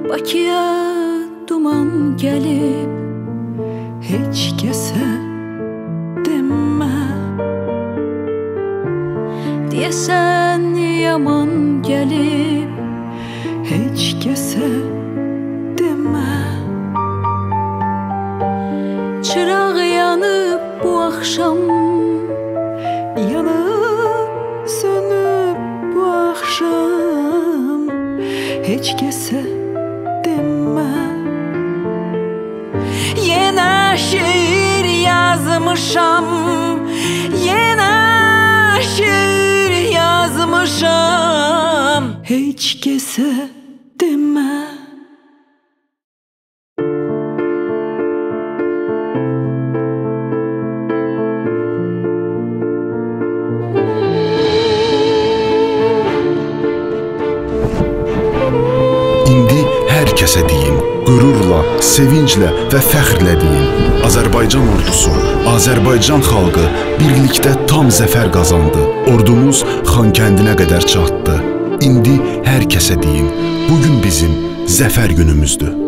Bakıya duman gəlib, heç kəsə demə. Deyəsən yaman gəlib, heç kəsə demə. Çıraq yanıb bu axşam, yanıb sönüb bu axşam, heç kəsə demə. Yenə şiir yazmışam, yenə şiir yazmışam, heç kəsə demə. Hər kəsə deyin, qürurla, sevinclə və fəxrlə deyin. Azərbaycan ordusu, Azərbaycan xalqı birlikdə tam zəfər qazandı. Ordumuz Xankəndinə qədər çatdı. İndi hər kəsə deyin, bugün bizim zəfər günümüzdür.